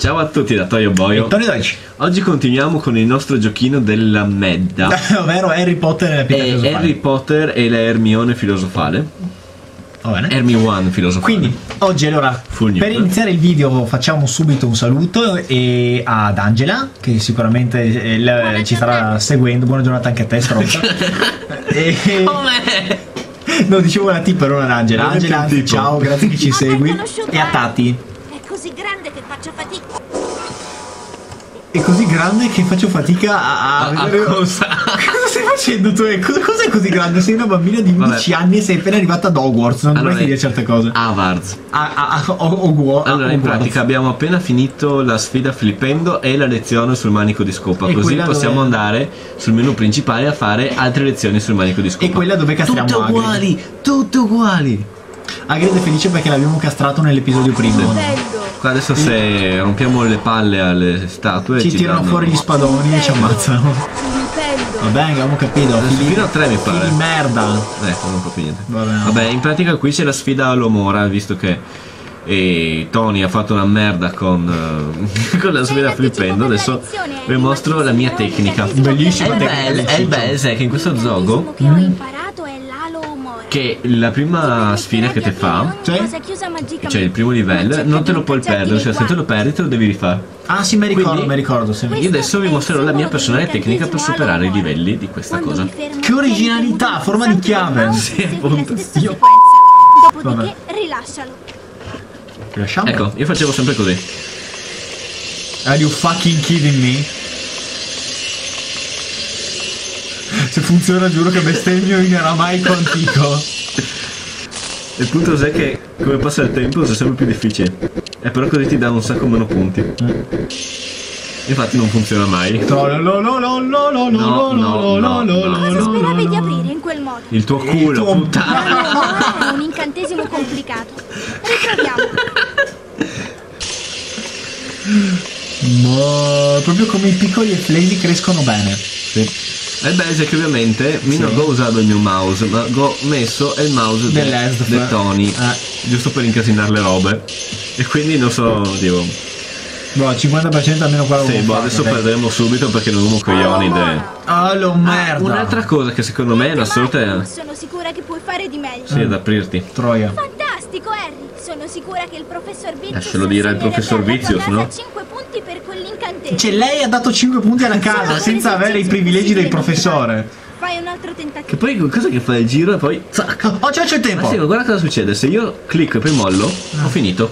Ciao a tutti da Toyo Boyo. Oggi continuiamo con il nostro giochino della medda, ovvero Harry Potter e la pietra filosofale. Harry Potter e la Hermione filosofale. Va bene. Hermione filosofale. Quindi oggi allora per iniziare il video facciamo subito un saluto ad Angela, che sicuramente ci starà seguendo. Buona giornata anche a te, stronza. No, dicevo una tip per non ad Angela. Angela, ciao, grazie che ci segui. E a Tati. È così grande che faccio fatica. È così grande che faccio fatica a vedere. Cosa? Cosa stai facendo tu? Cos'è così grande? Sei una bambina di 11 anni e sei appena arrivata ad Hogwarts. Non dovresti dire certe cose. Hogwarts. Allora, in pratica abbiamo appena finito la sfida flippendo e la lezione sul manico di scopa. E così possiamo andare sul menu principale a fare altre lezioni sul manico di scopa. E quella dove castriamo tutte uguali, tutte uguali. Hagrid è felice perché l'abbiamo castrato nell'episodio primo. Qua adesso se rompiamo le palle alle statue ci tirano fuori gli spadoni e ci ammazzano. Va bene, abbiamo capito. Fino a 3 mi pare. Di merda. Ecco, non capisco niente. Vabbè, vabbè, in pratica qui c'è la sfida all'Omora, visto che Tony ha fatto una merda con la sfida flippendo. Adesso vi mostro la mia tecnica. Bellissima. È il bello, sai che in questo gioco che la prima sfida che ti fa, cioè il primo livello, non te lo puoi perdere, cioè se te lo perdi te lo devi rifare. Ah sì, mi ricordo. Sì. Io adesso vi mostrerò la mia personale tecnica per superare i livelli di questa cosa. Che originalità, forma di chiave. Sì, appunto. Dopodiché rilascialo. Rilasciamo? Ecco, io facevo sempre così. Are you fucking kidding me? Se funziona giuro che bestemmio in aramaico antico. Il punto è che come passa il tempo è sempre più difficile. E però così ti dà un sacco meno punti. Infatti non funziona mai. Speravi di aprire in quel modo. Il tuo culo, puttana. È un incantesimo complicato. Riproviamo. Ma proprio come i piccoli eflesi crescono bene. Sì. E il bello è che ovviamente non ho usato il mio mouse, ma ho messo il mouse del Tony, giusto per incasinare le robe. E quindi non so, tipo... Boh, 50% almeno quello che adesso perderemo subito perché non uomo coglioni. Lo merda. Un'altra cosa che secondo me è l'assoluta... Sono sicura che puoi fare di meglio. Sì, ad aprirti. Troia. Fantastico, Harry. Sono sicura che il professor Vizius lascialo dire al professor Vizius, no? 5 punti per quell'incantesimo. Cioè lei ha dato 5 punti alla casa senza avere i privilegi del professore. Fai un altro tentativo. Che poi cosa che fa il giro e poi zac. Oh, c'è il tempo. Ma sì, ma guarda cosa succede. Se io clicco e poi mollo, ho finito.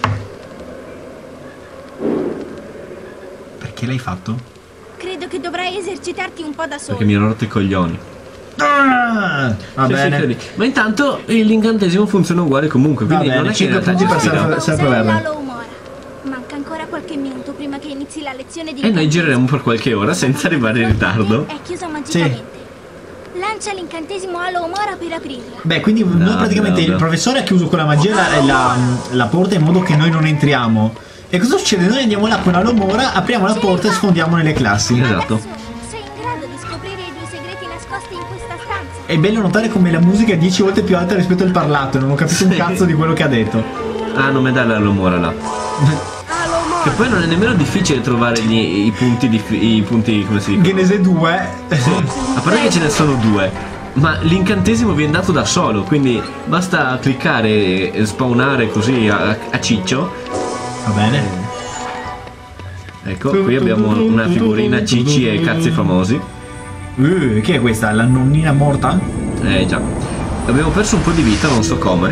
Perché l'hai fatto? Credo che dovrai esercitarti un po' da solo. Perché mi hanno rotto i coglioni. Va bene. Sì, ma intanto l'incantesimo funziona uguale comunque. Quindi non è 5 punti per serpeverde. Manca ancora qualche minuto prima che inizi la lezione di e noi gireremo per qualche ora senza arrivare in ritardo. È chiusa magicamente. Lancia l'incantesimo Alo Omora per aprirla. Beh, quindi noi praticamente il professore ha chiuso con la magia la porta in modo che noi non entriamo. E cosa succede? Noi andiamo là con Alo Omora, apriamo la porta e sfondiamo nelle classi. Esatto. Sei in grado di scoprire i 2 segreti nascosti in questa stanza. È bello notare come la musica è 10 volte più alta rispetto al parlato. Non ho capito un cazzo di quello che ha detto. Ah, non mi dà l'Alo Omora là. Che poi non è nemmeno difficile trovare i punti come si dice? Genese 2. Sì. A parte che ce ne sono 2. Ma l'incantesimo viene dato da solo. Quindi basta cliccare e spawnare così a ciccio. Va bene. Ecco, qui abbiamo una figurina Cicci e cazzi famosi. Che è questa? La nonnina morta? Già. Abbiamo perso un po' di vita, non so come.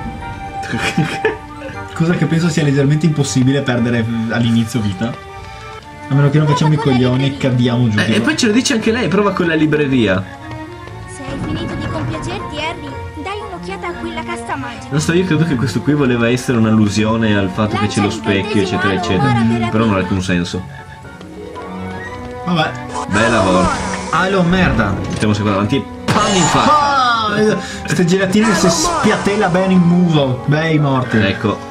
Cosa che penso sia leggermente impossibile perdere all'inizio vita. A meno che non facciamo i coglioni e cadiamo giù. E poi ce lo dice anche lei, prova con la libreria. Se hai finito di compiacerti, Harry, dai un'occhiata a quella cassa magica. Non so, io credo che questo qui voleva essere un'allusione al fatto che c'è lo specchio, eccetera, eccetera. Però non ha alcun senso. Vabbè. Bel lavoro. Alo merda. Mettiamo qua davanti. Pam in faccia. Queste gelatine si spiattella bene in muso. Bei morti. Ecco.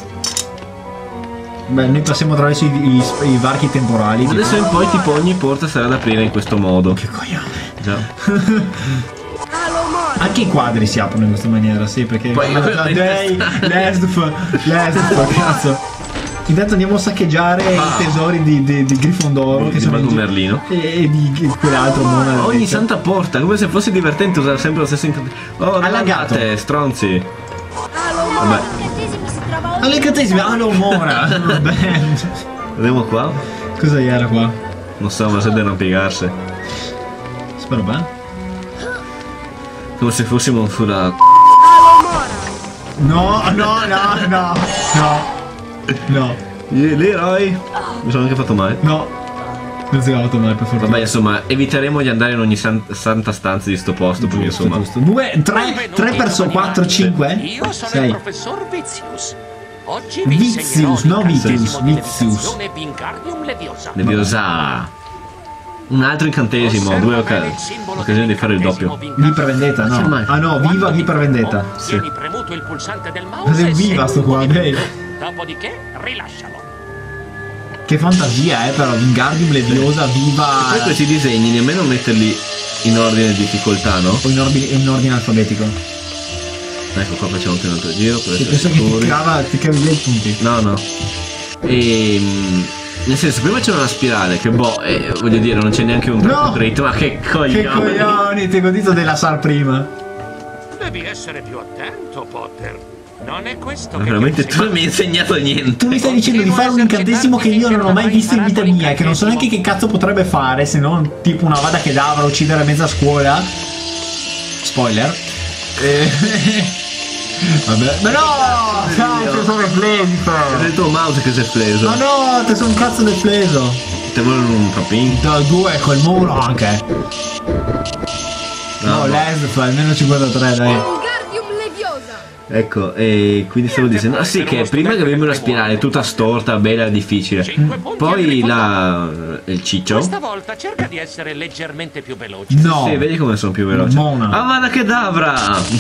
Beh, noi passiamo attraverso i varchi temporali. Adesso in poi tipo ogni porta sarà da aprire in questo modo. Che coglione. Già. Anche i quadri si aprono in questa maniera, sì, perché poi l'esdf, cazzo. Intanto andiamo a saccheggiare i tesori di Grifondoro, che sono Mago Merlino e di quell'altro mondo. Ogni santa porta, come se fosse divertente usare sempre lo stesso incantesimo. Oh, allagato, stronzi. Vabbè. All'incantesimo, Mora. Vediamo qua. Cosa era qua? Non so, ma se devono piegarsi. Spero bene. Come se fossimo sulla... No. Leroy. Mi sono anche fatto male. No. Non si è fatto male, per fortuna. Vabbè, insomma, eviteremo di andare in ogni santa stanza di sto posto. Perché insomma. Giusto. 2, 3 persone, 4, 5. Io sono 6. il professor Vizius. Oggi Vizius, no Vizius. Leviosa. Un altro incantesimo, 2 occasioni di fare il doppio. V per vendetta, no. Ah no, viva V per vendetta. Sì. Premuto il pulsante del mouse. Cos'è viva sto qua, dai. Dopodiché rilascialo. Che fantasia, però, Wingardium Leviosa, viva. E poi questi disegni nemmeno metterli in ordine di difficoltà, no? O in ordine alfabetico. Ecco, qua facciamo anche un altro giro per essere penso sicuri. Che ti cavi via i punti. No. Nel senso, prima c'era una spirale che voglio dire, non c'è neanche un tratto dritto, ma che coglioni! Che coglioni, ti ho godito della SAR prima. Devi essere più attento, Potter. Non è questo Ma che veramente tu non mi hai insegnato niente. Tu mi stai dicendo di fare un incantesimo che io non ho mai visto in vita mia, che non so neanche che cazzo potrebbe fare, se non tipo una vada che davano uccidere mezza scuola. Spoiler. Vabbè. Ma no! Ciao, tesoro fleso! È il tuo mouse che si è fleso. Ma no, te sono un cazzo del fleso! Te vogliono un tropin? Da 2 col muro anche. No, Les fa almeno 53, dai. Wingardium Leviosa. Ecco, e quindi stavo dicendo, ah sì, che prima che avevamo una spirale tutta storta, bella, difficile. Poi il ciccio. Questa volta cerca di essere leggermente più veloce. No. Sì, vedi come sono più veloce. Mona. Avada Kedavra!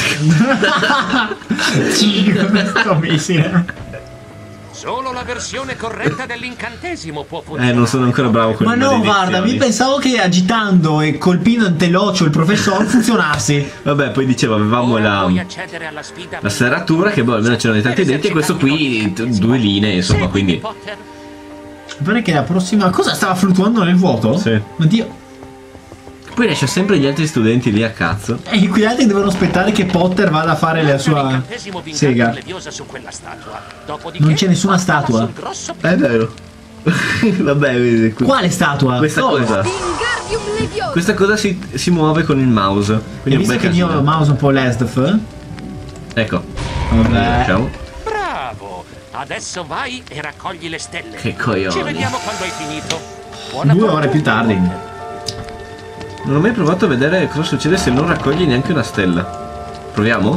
Questo missile. Solo la versione corretta dell'incantesimo può funzionare. Non sono ancora bravo con Ma le no, maledizioni. guarda, mi pensavo che agitando e colpendo anteloccio il professor funzionassi. Vabbè, poi dicevo, avevamo la serratura che almeno c'erano tanti denti e questo qui 2 linee, insomma, quindi. Guarda che la prossima cosa stava fluttuando nel vuoto? Sì. Ma Dio. Poi lascia sempre gli altri studenti lì a cazzo. E quegli altri devono aspettare che Potter vada a fare la sua sega. Non c'è nessuna statua. È vero. Vabbè, vedi. Quale statua? Questa cosa. Questa cosa si muove con il mouse. Quindi visto che il mio mouse è un po' l'ESDF. Ecco. Vabbè. Bravo. Adesso vai e raccogli le stelle. Che coglione. Ci vediamo quando hai finito. Buona 2 ore più tardi. Non ho mai provato a vedere cosa succede se non raccogli neanche una stella. Proviamo?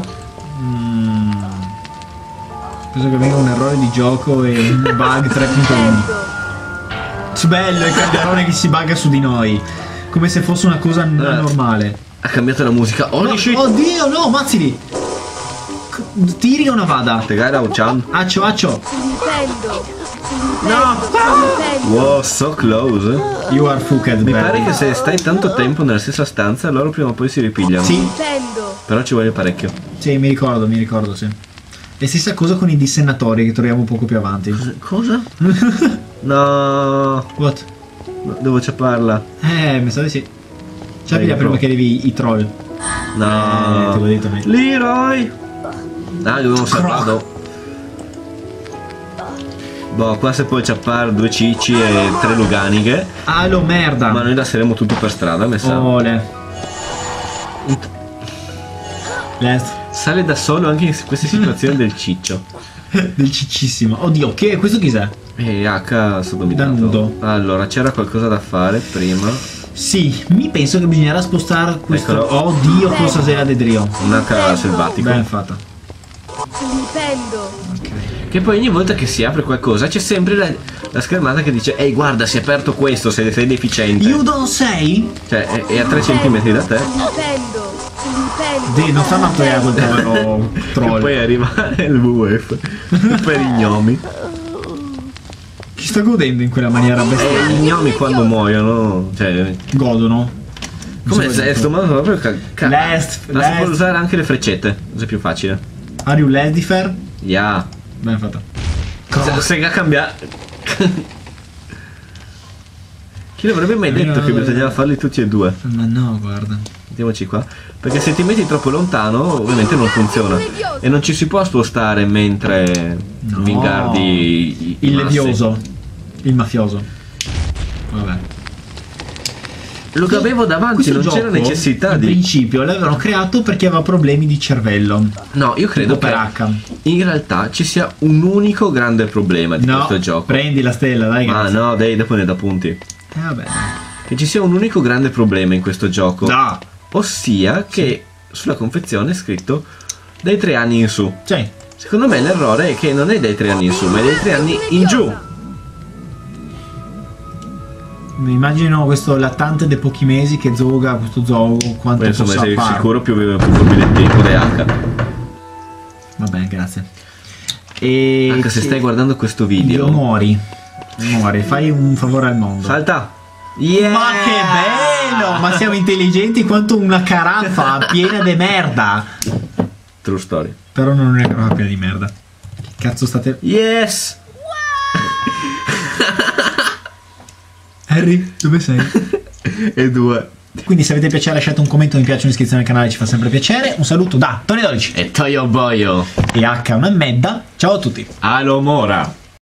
Penso che venga un errore di gioco e un bug 3.1. Bello il calderone che si bugga su di noi. Come se fosse una cosa normale. Ha cambiato la musica. Oddio, no, mazzili! Tiri una vada. Tegare Chan. Accio. No! Wow, so close. You are fucked. Mi pare che se stai tanto tempo nella stessa stanza, loro prima o poi si ripigliano. Sì. Però ci vuole parecchio. Sì, mi ricordo, sì. E stessa cosa con i dissennatori che troviamo poco più avanti. Cosa? No. What? No, devo ciapparla. Mi sa di sì. Ciappila prima che levi i troll. No. Te l'ho detto me. Leroy. Dovevo salvarlo. Boh, qua se puoi ciappare 2 cicci e 3 luganighe. Ah, lo merda. Ma noi lasceremo tutto per strada, mi sa. Ole. Sale da solo anche in queste situazioni del ciccio. Del ciccissimo. Oddio, questo chi è? H sodominato. Danudo. Allora, c'era qualcosa da fare prima. Sì, mi penso che bisognerà spostare questo. Eccolo. Oddio, cosa era de Drio. Un H selvatico. Ben fatta. Che poi ogni volta che si apre qualcosa c'è sempre la schermata che dice: ehi, guarda, si è aperto questo, sei deficiente. You don't say? Cioè, è a 3 cm da te. Non fa mattoia quel povero troll. E poi arriva il WWF per i gnomi. Chi sta godendo in quella maniera bestiale? Gli gnomi quando muoiono, cioè, godono. come se sto modo proprio Last. Ma si può usare anche le freccette, è più facile. Are you Ledifer? Yeah. Ben fatta. Sega cambia. Chi l'avrebbe mai detto che bisognava farli tutti e due? Ma no, guarda. Mettiamoci qua. Perché se ti metti troppo lontano ovviamente non funziona. E non ci si può spostare mentre Vingardi il levioso. Il mafioso. Vabbè. Lo avevo davanti, non c'era necessità di... In principio l'avevano creato perché aveva problemi di cervello. No, io credo che in realtà ci sia un unico grande problema di questo gioco. Prendi la stella, dai. Ma no, dai, dopo ne da punti. Vabbè. Che ci sia un unico grande problema in questo gioco. No. Ossia che sulla confezione è scritto dai 3 anni in su. Sì. Secondo me l'errore è che non è dai 3 anni in su, ma è dai 3 anni in giù. Mi immagino questo lattante dei pochi mesi che gioca questo gioco quanto insomma sei fare. Sicuro più probabile il tempo dei H. Vabbè, grazie. E anche se stai guardando questo video muori, fai un favore al mondo. Salta. Yeah! Ma che bello! Ma siamo intelligenti quanto una caraffa piena di merda. True story. Però non è una caraffa piena di merda. Che cazzo state... Yes! Harry, dove sei? E 2. Quindi se avete piacere lasciate un commento, mi piace, un'iscrizione al canale, ci fa sempre piacere. Un saluto da Tony 12 e Toyo Boyo e H una medda. Ciao a tutti. Alo Mora.